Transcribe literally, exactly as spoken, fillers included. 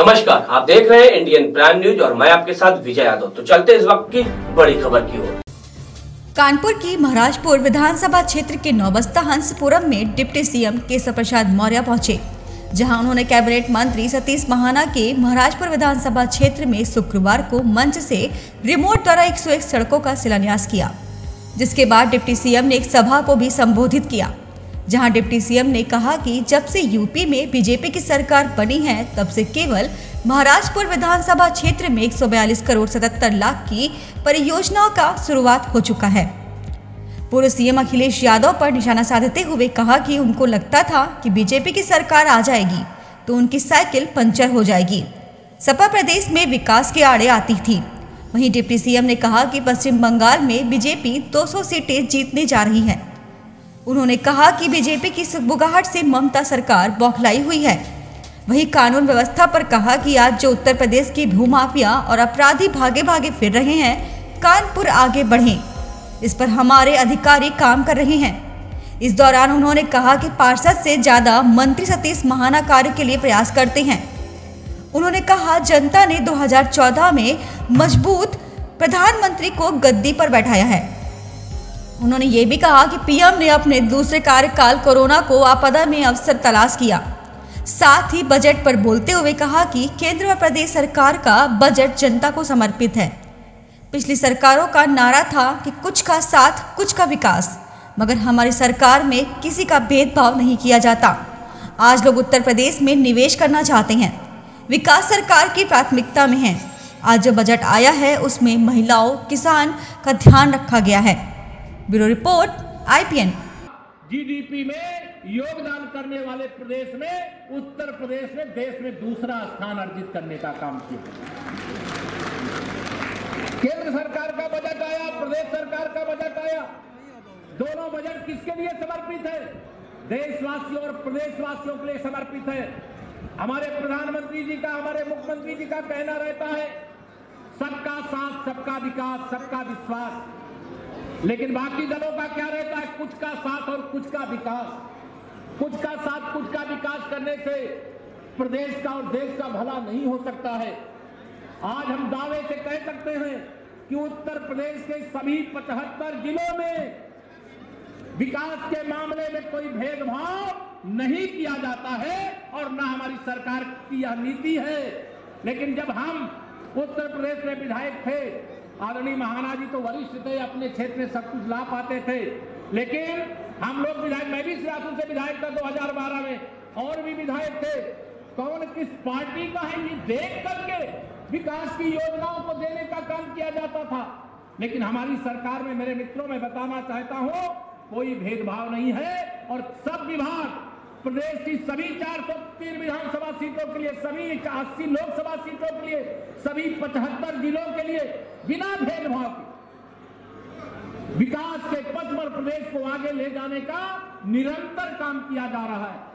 नमस्कार, आप देख रहे हैं इंडियन प्राइम न्यूज और मैं आपके साथ विजय यादव। तो चलते इस वक्त की बड़ी खबर की ओर। कानपुर की महाराजपुर विधानसभा क्षेत्र के नौबस्ता हंसपुरम में डिप्टी सीएम केशव प्रसाद मौर्य पहुंचे, जहां उन्होंने कैबिनेट मंत्री सतीश महाना के महाराजपुर विधानसभा क्षेत्र में शुक्रवार को मंच से रिमोट द्वारा एक सौ एक सड़कों का शिलान्यास किया। जिसके बाद डिप्टी सीएम ने एक सभा को भी संबोधित किया, जहां डिप्टी सीएम ने कहा कि जब से यूपी में बीजेपी की सरकार बनी है तब से केवल महाराजपुर विधानसभा क्षेत्र में एक सौ बयालीस करोड़ सतहत्तर लाख की परियोजनाओं का शुरुआत हो चुका है। पूर्व सीएम अखिलेश यादव पर निशाना साधते हुए कहा कि उनको लगता था कि बीजेपी की सरकार आ जाएगी तो उनकी साइकिल पंचर हो जाएगी। सपा प्रदेश में विकास के आड़े आती थी। वहीं डिप्टी सीएम ने कहा कि पश्चिम बंगाल में बीजेपी दो सौ सीटें जीतने जा रही है। उन्होंने कहा कि बीजेपी की सुगबुगाहट से ममता सरकार बौखलाई हुई है। वहीं कानून व्यवस्था पर कहा कि आज जो उत्तर प्रदेश की भूमाफिया और अपराधी भागे भागे फिर रहे हैं, कानपुर आगे बढ़ें, इस पर हमारे अधिकारी काम कर रहे हैं। इस दौरान उन्होंने कहा कि पार्षद से ज्यादा मंत्री सतीश महाना कार्य के लिए प्रयास करते हैं। उन्होंने कहा जनता ने दो हज़ार चौदह में मजबूत प्रधानमंत्री को गद्दी पर बैठाया है। उन्होंने ये भी कहा कि पीएम ने अपने दूसरे कार्यकाल कोरोना को आपदा में अवसर तलाश किया। साथ ही बजट पर बोलते हुए कहा कि केंद्र व प्रदेश सरकार का बजट जनता को समर्पित है। पिछली सरकारों का नारा था कि कुछ का साथ कुछ का विकास, मगर हमारी सरकार में किसी का भेदभाव नहीं किया जाता। आज लोग उत्तर प्रदेश में निवेश करना चाहते हैं। विकास सरकार की प्राथमिकता में है। आज जो बजट आया है उसमें महिलाओं, किसान का ध्यान रखा गया है। Bureau report IPN. जीडीपी में योगदान करने वाले प्रदेश में उत्तर प्रदेश ने देश में दूसरा स्थान अर्जित करने का काम किया। केंद्र सरकार का बजट आया, प्रदेश सरकार का बजट आया, दोनों बजट किसके लिए समर्पित है? देशवासियों और प्रदेशवासियों के लिए समर्पित है। हमारे प्रधानमंत्री जी का, हमारे मुख्यमंत्री जी का कहना रहता है सबका साथ, सबका विकास, सबका विश्वास। लेकिन बाकी दलों का क्या रहता है? कुछ का साथ और कुछ का विकास। कुछ का साथ, कुछ का विकास करने से प्रदेश का और देश का भला नहीं हो सकता है। आज हम दावे से कह सकते हैं कि उत्तर प्रदेश के सभी पचहत्तर जिलों में विकास के मामले में कोई भेदभाव नहीं किया जाता है और न हमारी सरकार की यह नीति है। लेकिन जब हम उत्तर प्रदेश में विधायक थे, आदरणीय महाना जी तो वरिष्ठ थे, अपने क्षेत्र में सब कुछ ला पाते थे, लेकिन हम लोग विधायक, मैं भी सियासत से विधायक था दो हज़ार बारह में, और भी विधायक थे। कौन किस पार्टी का है ये देख करके विकास की योजनाओं को देने का काम किया जाता था। लेकिन हमारी सरकार में, मेरे मित्रों, मैं बताना चाहता हूं, कोई भेदभाव नहीं है और सब विभाग प्रदेश की सभी चार सौ तीन विधानसभा सीटों के लिए, सभी अस्सी लोकसभा सीटों के लिए, सभी पचहत्तर जिलों के लिए बिना भेदभाव के विकास के पथ पर प्रदेश को आगे ले जाने का निरंतर काम किया जा रहा है।